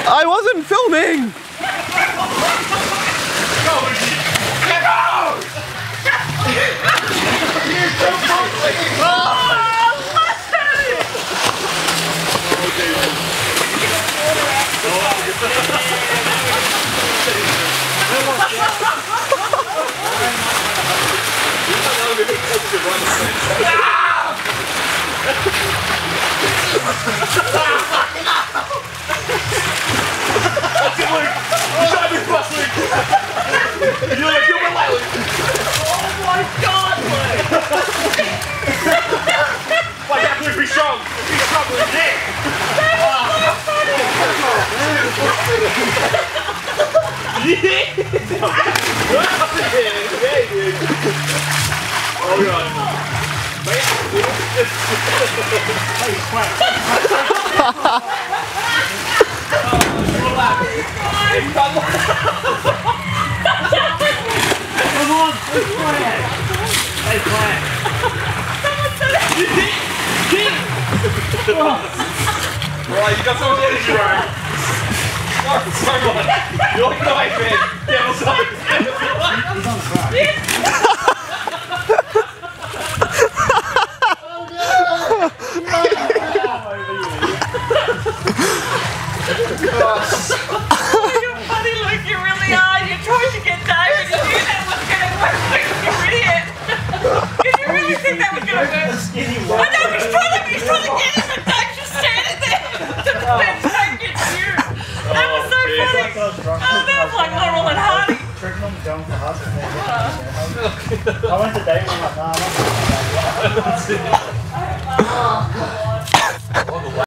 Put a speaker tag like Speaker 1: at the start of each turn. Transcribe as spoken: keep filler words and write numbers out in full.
Speaker 1: I wasn't filming!
Speaker 2: Oh god. Come on, let's play it. Let's play it. Right, you got so much energy, right? Sorry, sorry, man. You're like knife, man. Yeah, I'm sorry. He's on track.
Speaker 3: You're funny, look, you really are. You're trying to get tired and you knew that was going to work. You idiot. Did you really think that was going to work? I know, he's trying to, he's trying to get him and Doug's just standing there. That's like it's you. That was so funny. Oh, that was like Laurel and Hardy.
Speaker 4: I went to date with my mom.